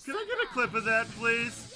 Can I get a clip of that, please?